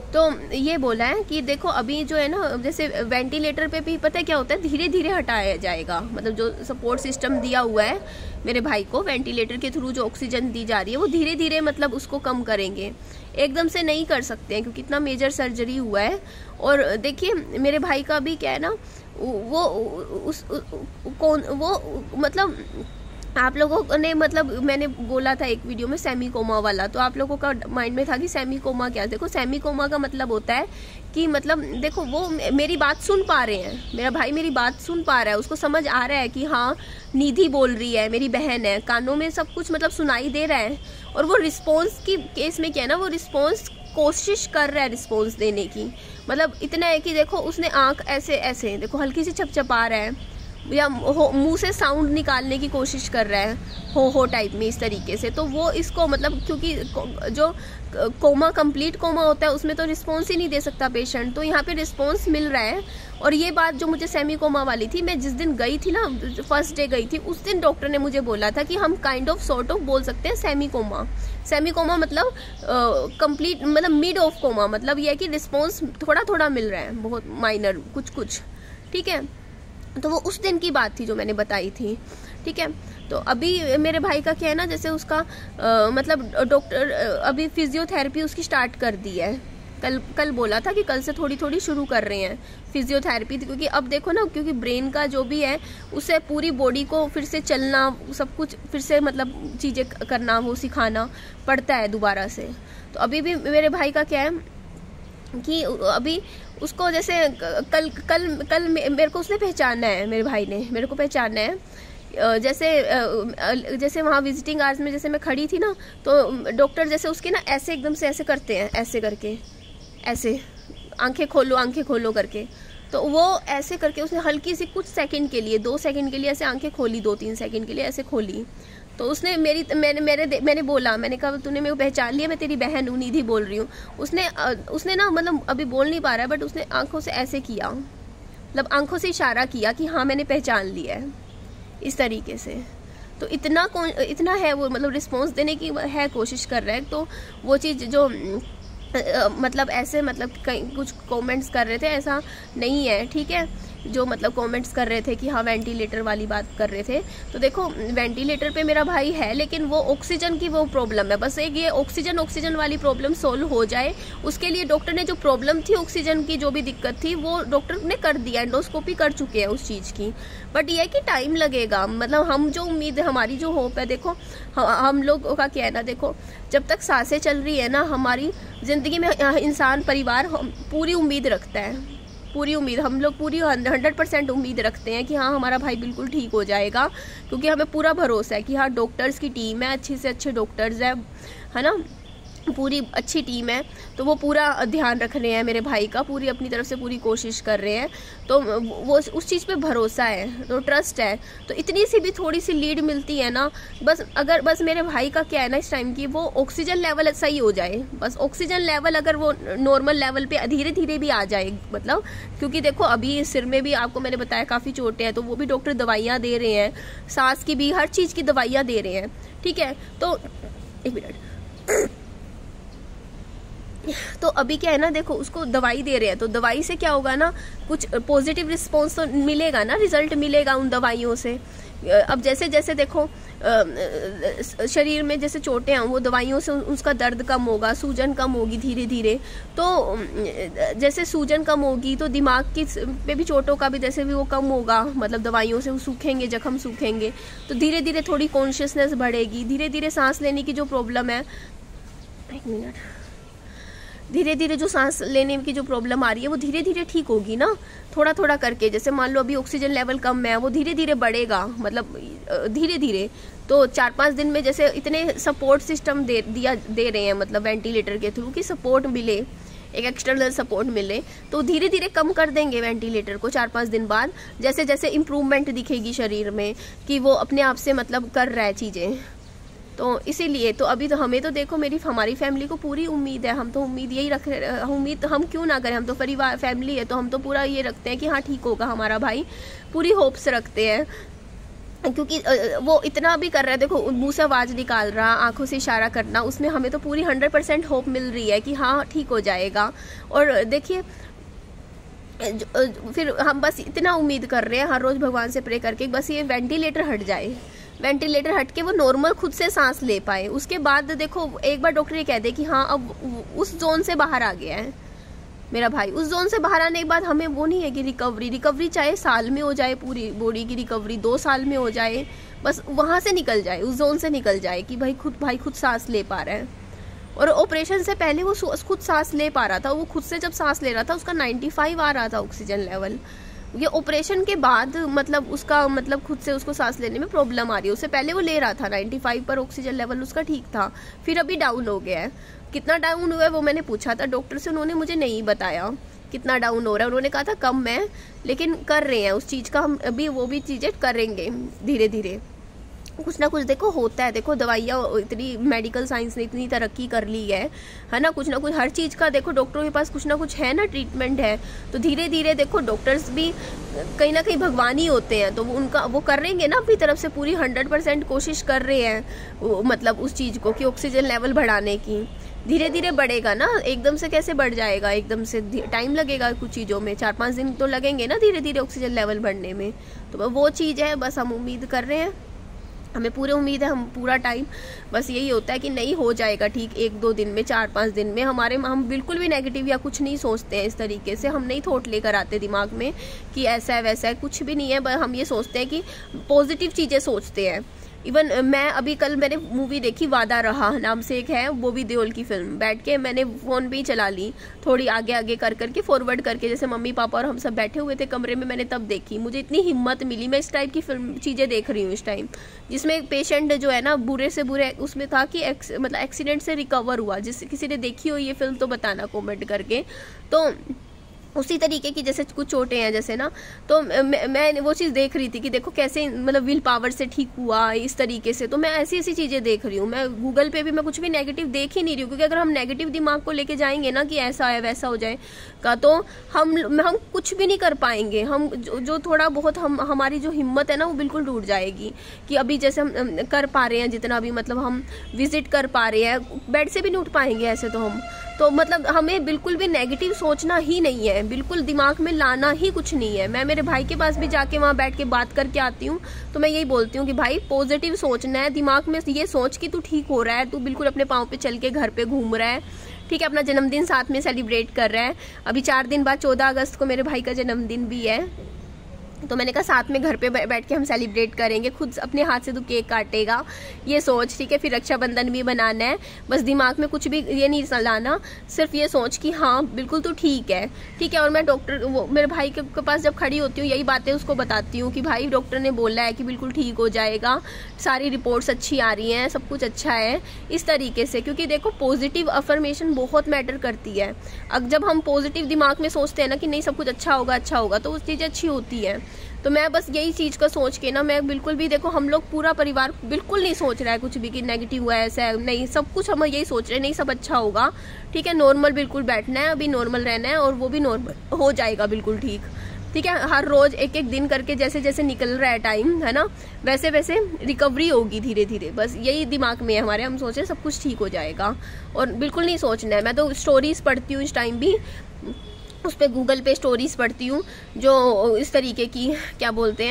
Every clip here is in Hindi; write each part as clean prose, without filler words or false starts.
तो ये बोला है कि देखो अभी जो है ना, जैसे वेंटिलेटर पे भी पता है क्या होता है, धीरे धीरे हटाया जाएगा। मतलब जो सपोर्ट सिस्टम दिया हुआ है मेरे भाई को, वेंटिलेटर के थ्रू जो ऑक्सीजन दी जा रही है वो धीरे धीरे मतलब उसको कम करेंगे, एकदम से नहीं कर सकते हैं क्योंकि इतना मेजर सर्जरी हुआ है। और देखिए मेरे भाई का भी क्या है ना, वो मतलब आप लोगों ने, मतलब मैंने बोला था एक वीडियो में सेमी कोमा वाला, तो आप लोगों का माइंड में था कि सेमी कोमा क्या है। देखो सेमी कोमा का मतलब होता है कि मतलब देखो वो मेरी बात सुन पा रहे हैं, मेरा भाई मेरी बात सुन पा रहा है, उसको समझ आ रहा है कि हाँ निधि बोल रही है, मेरी बहन है, कानों में सब कुछ मतलब सुनाई दे रहा है। और वो रिस्पॉन्स की केस में क्या है ना, वो रिस्पॉन्स कोशिश कर रहा है रिस्पॉन्स देने की। मतलब इतना है कि देखो उसने आंख ऐसे ऐसे देखो हल्की सी छपछपा रहा है, या मुंह से साउंड निकालने की कोशिश कर रहा है हो टाइप में, इस तरीके से। तो वो इसको मतलब क्योंकि जो कोमा, कंप्लीट कोमा होता है उसमें तो रिस्पॉन्स ही नहीं दे सकता पेशेंट, तो यहाँ पे रिस्पॉन्स मिल रहा है। और ये बात जो मुझे सेमी कोमा वाली थी, मैं जिस दिन गई थी ना, फर्स्ट डे गई थी, उस दिन डॉक्टर ने मुझे बोला था कि हम काइंड ऑफ सॉर्ट ऑफ बोल सकते हैं सेमी कोमा। सेमी कोमा मतलब कंप्लीट मतलब मिड ऑफ कोमा, मतलब ये है कि रिस्पॉन्स थोड़ा थोड़ा मिल रहा है, बहुत माइनर कुछ कुछ, ठीक है। तो वो उस दिन की बात थी जो मैंने बताई थी, ठीक है। तो अभी मेरे भाई का क्या है ना, जैसे उसका मतलब डॉक्टर अभी फिजियोथेरेपी उसकी स्टार्ट कर दी है। कल बोला था कि कल से थोड़ी थोड़ी शुरू कर रहे हैं फिजियोथेरेपी, क्योंकि अब देखो ना, क्योंकि ब्रेन का जो भी है उसे पूरी बॉडी को फिर से चलना, सब कुछ फिर से मतलब चीज़ें करना, वो सिखाना पड़ता है दोबारा से। तो अभी भी मेरे भाई का क्या है कि अभी उसको जैसे कल मेरे को उसने पहचाना है, मेरे भाई ने मेरे को पहचाना है। जैसे वहाँ विजिटिंग आवर्स में जैसे मैं खड़ी थी ना, तो डॉक्टर जैसे उसके ना ऐसे एकदम से ऐसे करते हैं, ऐसे करके ऐसे आंखें खोलो करके, तो वो ऐसे करके उसने हल्की सी कुछ सेकंड के लिए, 2 सेकंड के लिए ऐसे आंखें खोली, 2-3 सेकंड के लिए ऐसे खोली। तो उसने मैंने बोला, मैंने कहा तूने मेरे को पहचान लिया, मैं तेरी बहन हूँ, निधि बोल रही हूँ। उसने ना मतलब अभी बोल नहीं पा रहा है, बट उसने आंखों से ऐसे किया, मतलब आंखों से इशारा किया कि हाँ मैंने पहचान लिया है, इस तरीके से। तो इतना है वो, मतलब रिस्पॉन्स देने की है, कोशिश कर रहा है। तो वो चीज़ जो मतलब ऐसे मतलब कहीं कुछ कमेंट्स कर रहे थे, ऐसा नहीं है, ठीक है। जो मतलब कमेंट्स कर रहे थे कि हाँ वेंटिलेटर वाली बात कर रहे थे, तो देखो वेंटिलेटर पे मेरा भाई है, लेकिन वो ऑक्सीजन की वो प्रॉब्लम है। बस एक ये ऑक्सीजन वाली प्रॉब्लम सोल्व हो जाए, उसके लिए डॉक्टर ने जो प्रॉब्लम थी ऑक्सीजन की, जो भी दिक्कत थी, वो डॉक्टर ने कर दिया, एंडोस्कोपी कर चुके हैं उस चीज़ की। बट ये है कि टाइम लगेगा। मतलब हम जो उम्मीद है, हमारी जो होप है, देखो हम लोगों का क्या है ना, देखो जब तक सांसें चल रही है ना, हमारी ज़िंदगी में इंसान, परिवार पूरी उम्मीद रखता है, पूरी उम्मीद, हम लोग पूरी 100% उम्मीद रखते हैं कि हाँ हमारा भाई बिल्कुल ठीक हो जाएगा, क्योंकि हमें पूरा भरोसा है कि हाँ डॉक्टर्स की टीम है, अच्छे से अच्छे डॉक्टर्स है ना, पूरी अच्छी टीम है। तो वो पूरा ध्यान रख रहे हैं मेरे भाई का, पूरी अपनी तरफ से पूरी कोशिश कर रहे हैं। तो वो उस चीज़ पे भरोसा है, तो ट्रस्ट है। तो इतनी सी भी थोड़ी सी लीड मिलती है ना, बस मेरे भाई का क्या है ना इस टाइम की, वो ऑक्सीजन लेवल सही हो जाए, बस ऑक्सीजन लेवल अगर वो नॉर्मल लेवल पे धीरे धीरे भी आ जाए, मतलब क्योंकि देखो अभी सिर में भी आपको मैंने बताया काफ़ी चोटें हैं, तो वो भी डॉक्टर दवाइयाँ दे रहे हैं, सांस की भी, हर चीज़ की दवाइयाँ दे रहे हैं, ठीक है। तो एक मिनट, तो अभी क्या है ना, देखो उसको दवाई दे रहे हैं, तो दवाई से क्या होगा ना, कुछ पॉजिटिव रिस्पॉन्स तो मिलेगा ना, रिजल्ट मिलेगा उन दवाइयों से। अब जैसे जैसे देखो शरीर में जैसे चोटें हैं, वो दवाइयों से उसका दर्द कम होगा, सूजन कम होगी धीरे धीरे। तो जैसे सूजन कम होगी तो दिमाग की पे भी चोटों का भी जैसे भी वो कम होगा, मतलब दवाइयों से वो सूखेंगे, जख्म सूखेंगे, तो धीरे धीरे थोड़ी कॉन्शियसनेस बढ़ेगी, धीरे धीरे सांस लेने की जो प्रॉब्लम है, एक मिनट, धीरे धीरे जो सांस लेने की जो प्रॉब्लम आ रही है वो धीरे धीरे ठीक होगी ना, थोड़ा थोड़ा करके। जैसे मान लो अभी ऑक्सीजन लेवल कम है, वो धीरे धीरे बढ़ेगा, मतलब धीरे धीरे। तो 4-5 दिन में जैसे इतने सपोर्ट सिस्टम दे रहे हैं, मतलब वेंटिलेटर के थ्रू की सपोर्ट मिले, एक एक्सटर्नल सपोर्ट मिले, तो धीरे धीरे कम कर देंगे वेंटिलेटर को 4-5 दिन बाद, जैसे जैसे इम्प्रूवमेंट दिखेगी शरीर में कि वो अपने आप से मतलब कर रहा है चीज़ें। तो इसीलिए तो अभी तो हमें तो देखो हमारी फैमिली को पूरी उम्मीद है, हम तो उम्मीद यही रख रहे, उम्मीद हम क्यों ना करें, हम तो परिवार फैमिली है, तो हम तो पूरा ये रखते हैं कि हाँ ठीक होगा हमारा भाई, पूरी होप्स रखते हैं। क्योंकि वो इतना भी कर रहा है, देखो मुंह से आवाज़ निकाल रहा, आंखों से इशारा करना, उसमें हमें तो पूरी 100% होप मिल रही है कि हाँ ठीक हो जाएगा। और देखिए फिर हम बस इतना उम्मीद कर रहे हैं हर रोज़ भगवान से प्रे करके बस ये वेंटिलेटर हट जाए, वेंटिलेटर हट के वो नॉर्मल खुद से सांस ले पाए। उसके बाद देखो एक बार डॉक्टर ये कह दे कि हाँ अब उस जोन से बाहर आ गया है मेरा भाई, उस जोन से बाहर आने के बाद हमें वो नहीं है कि रिकवरी चाहे साल में हो जाए, पूरी बॉडी की रिकवरी 2 साल में हो जाए, बस वहाँ से निकल जाए, उस जोन से निकल जाए कि भाई खुद सांस ले पा रहा है। और ऑपरेशन से पहले वो खुद सांस ले पा रहा था, वो खुद से जब सांस ले रहा था उसका 95 आ रहा था ऑक्सीजन लेवल। ये ऑपरेशन के बाद मतलब उसका मतलब खुद से उसको सांस लेने में प्रॉब्लम आ रही है। उससे पहले वो ले रहा था 95 पर ऑक्सीजन लेवल उसका ठीक था, फिर अभी डाउन हो गया है। कितना डाउन हुआ है वो मैंने पूछा था डॉक्टर से, उन्होंने मुझे नहीं बताया कितना डाउन हो रहा है। उन्होंने कहा था कम है, लेकिन कर रहे हैं उस चीज़ का, हम अभी वो भी चीज़ें करेंगे धीरे धीरे, कुछ ना कुछ देखो होता है। देखो दवाइयाँ इतनी मेडिकल साइंस ने इतनी तरक्की कर ली है ना, कुछ ना कुछ हर चीज़ का देखो डॉक्टरों के पास कुछ ना कुछ है ना, ट्रीटमेंट है। तो धीरे धीरे देखो डॉक्टर्स भी कहीं ना कहीं भगवान ही होते हैं, तो वो करेंगे ना अपनी तरफ से पूरी 100% कोशिश कर रहे हैं मतलब उस चीज़ को कि ऑक्सीजन लेवल बढ़ाने की। धीरे धीरे बढ़ेगा ना, एकदम से कैसे बढ़ जाएगा, एकदम से टाइम लगेगा कुछ चीज़ों में, 4-5 दिन तो लगेंगे ना धीरे धीरे ऑक्सीजन लेवल बढ़ने में। तो वो चीज़ है, बस हम उम्मीद कर रहे हैं, हमें पूरी उम्मीद है, हम पूरा टाइम बस यही होता है कि नहीं हो जाएगा ठीक 1-2 दिन में, 4-5 दिन में। हम बिल्कुल भी नेगेटिव या कुछ नहीं सोचते हैं इस तरीके से, हम नहीं थॉट लेकर आते दिमाग में कि ऐसा है वैसा है, कुछ भी नहीं है। बस हम ये सोचते हैं कि पॉजिटिव चीज़ें सोचते हैं। इवन मैं अभी कल मैंने मूवी देखी वादा रहा नाम से एक है, बॉबी देओल की फिल्म, बैठ के मैंने फ़ोन पे ही चला ली, थोड़ी आगे आगे कर करके फॉरवर्ड करके, जैसे मम्मी पापा और हम सब बैठे हुए थे कमरे में, मैंने तब देखी। मुझे इतनी हिम्मत मिली, मैं इस टाइप की फिल्म चीज़ें देख रही हूँ इस टाइम, जिसमें एक पेशेंट जो है ना बुरे से बुरे उसमें था कि मतलब एक्सीडेंट से रिकवर हुआ। जिस किसी ने देखी हो ये फिल्म तो बताना कॉमेंट करके। तो उसी तरीके की जैसे कुछ चोटें हैं जैसे ना, तो मैं वो चीज़ देख रही थी कि देखो कैसे मतलब विल पावर से ठीक हुआ इस तरीके से। तो मैं ऐसी चीज़ें देख रही हूँ, मैं गूगल पे भी मैं कुछ भी नेगेटिव देख ही नहीं रही हूँ, क्योंकि अगर हम नेगेटिव दिमाग को लेके जाएंगे ना कि ऐसा है वैसा हो जाएगा, तो हम कुछ भी नहीं कर पाएंगे। हम जो थोड़ा बहुत हमारी जो हिम्मत है ना वो बिल्कुल टूट जाएगी। कि अभी जैसे हम कर पा रहे हैं जितना भी, मतलब हम विजिट कर पा रहे हैं, बेड से भी नहीं उठ पाएंगे ऐसे तो हम, तो मतलब हमें बिल्कुल भी नेगेटिव सोचना ही नहीं है, बिल्कुल दिमाग में लाना ही कुछ नहीं है। मैं मेरे भाई के पास भी जाके वहाँ बैठ के बात करके आती हूँ, तो मैं यही बोलती हूँ कि भाई पॉजिटिव सोचना है, दिमाग में ये सोच कि तू ठीक हो रहा है, तू बिल्कुल अपने पाँव पे चल के घर पे घूम रहा है, ठीक है, अपना जन्मदिन साथ में सेलिब्रेट कर रहा है। अभी 4 दिन बाद 14 अगस्त को मेरे भाई का जन्मदिन भी है, तो मैंने कहा साथ में घर पे बैठ के हम सेलिब्रेट करेंगे, खुद अपने हाथ से तो केक काटेगा, ये सोच, ठीक है। फिर रक्षाबंधन भी बनाना है, बस दिमाग में कुछ भी ये नहीं लाना, सिर्फ ये सोच कि हाँ बिल्कुल तो ठीक है, ठीक है। और मैं मेरे भाई के पास जब खड़ी होती हूँ यही बातें उसको बताती हूँ कि भाई डॉक्टर ने बोला है कि बिल्कुल ठीक हो जाएगा, सारी रिपोर्ट्स अच्छी आ रही हैं, सब कुछ अच्छा है, इस तरीके से। क्योंकि देखो पॉजिटिव अफर्मेशन बहुत मैटर करती है। अब जब हम पॉजिटिव दिमाग में सोचते हैं ना कि नहीं सब कुछ अच्छा होगा, तो उस चीज़ अच्छी होती है। तो मैं बस यही चीज़ का सोच के ना, मैं बिल्कुल भी देखो हम लोग पूरा परिवार बिल्कुल नहीं सोच रहा है कुछ भी कि नेगेटिव हुआ है ऐसा है, नहीं, सब कुछ हम यही सोच रहे हैं नहीं सब अच्छा होगा, ठीक है, नॉर्मल बिल्कुल बैठना है, अभी नॉर्मल रहना है, और वो भी नॉर्मल हो जाएगा बिल्कुल ठीक, ठीक है। हर रोज एक दिन करके जैसे जैसे निकल रहा है टाइम, है ना, वैसे वैसे रिकवरी होगी धीरे धीरे, बस यही दिमाग में है हमारे। हम सोच रहे सब कुछ ठीक हो जाएगा, और बिल्कुल नहीं सोचना है। मैं तो स्टोरीज पढ़ती हूँ इस टाइम भी, उस पर गूगल पे स्टोरीज पढ़ती हूँ जो इस तरीके की क्या बोलते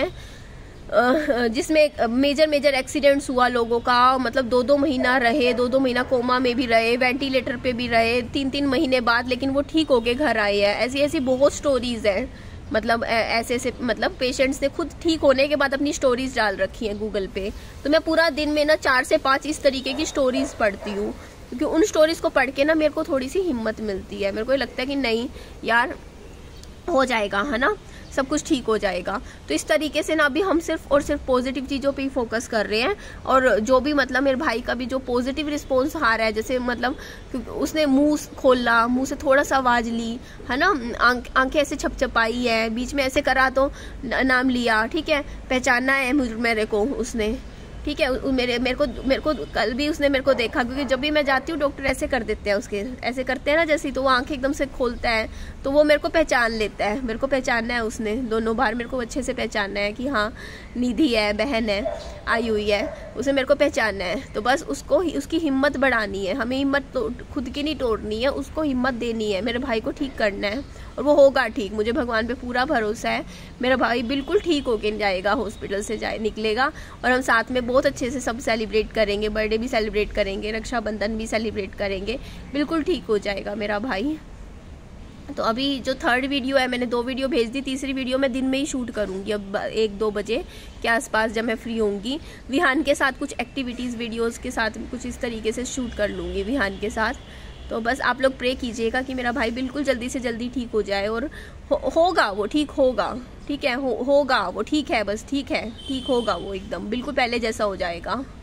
हैं, जिसमें मेजर एक्सीडेंट्स हुआ लोगों का, मतलब 2-2 महीना रहे, 2-2 महीना कोमा में भी रहे, वेंटिलेटर पे भी रहे, 3-3 महीने बाद, लेकिन वो ठीक होके घर आए हैं। ऐसी बहुत स्टोरीज हैं, मतलब ऐसे मतलब पेशेंट्स ने खुद ठीक होने के बाद अपनी स्टोरीज डाल रखी हैं गूगल पे। तो मैं पूरा दिन में ना 4 से 5 इस तरीके की स्टोरीज पढ़ती हूँ, क्योंकि उन स्टोरीज को पढ़ के ना मेरे को थोड़ी सी हिम्मत मिलती है, मेरे को लगता है कि नहीं यार हो जाएगा, है ना, सब कुछ ठीक हो जाएगा। तो इस तरीके से ना अभी हम सिर्फ और सिर्फ पॉजिटिव चीज़ों पे ही फोकस कर रहे हैं। और जो भी मतलब मेरे भाई का भी जो पॉजिटिव रिस्पॉन्स आ रहा है, जैसे मतलब उसने मुंह खोला, मुंह से थोड़ा सा आवाज़ ली, है ना, आंखें ऐसे छपछपाई है, बीच में ऐसे करा तो नाम लिया, ठीक है, पहचाना है मेरे को उसने, ठीक है। मेरे को कल भी उसने मेरे को देखा, क्योंकि जब भी मैं जाती हूँ डॉक्टर ऐसे कर देते हैं, उसके ऐसे करते हैं ना जैसे, तो वो आंखें एकदम से खोलता है, तो वो मेरे को पहचान लेता है। मेरे को पहचानना है उसने, दोनों बार मेरे को अच्छे से पहचानना है कि हाँ निधि है, बहन है, आई हुई है, उसे मेरे को पहचानना है। तो बस उसको उसकी हिम्मत बढ़ानी है, हमें हिम्मत खुद की नहीं तोड़नी है, उसको हिम्मत देनी है, मेरे भाई को ठीक करना है, और वो होगा ठीक। मुझे भगवान पे पूरा भरोसा है, मेरा भाई बिल्कुल ठीक होके जाएगा, हॉस्पिटल से निकलेगा, और हम साथ में बहुत अच्छे से सब सेलिब्रेट करेंगे, बर्थडे भी सेलिब्रेट करेंगे, रक्षाबंधन भी सेलिब्रेट करेंगे, बिल्कुल ठीक हो जाएगा मेरा भाई। तो अभी जो 3rd वीडियो है, मैंने 2 वीडियो भेज दी, 3री वीडियो मैं दिन में ही शूट करूँगी, अब 1-2 बजे के आसपास जब मैं फ्री होंगी। विहान के साथ कुछ एक्टिविटीज़ वीडियोज़ के साथ कुछ इस तरीके से शूट कर लूँगी विहान के साथ। तो बस आप लोग प्रे कीजिएगा कि मेरा भाई बिल्कुल जल्दी से जल्दी ठीक हो जाए, और होगा वो ठीक होगा, ठीक है, होगा वो ठीक है, बस ठीक है, ठीक होगा वो एकदम बिल्कुल पहले जैसा हो जाएगा।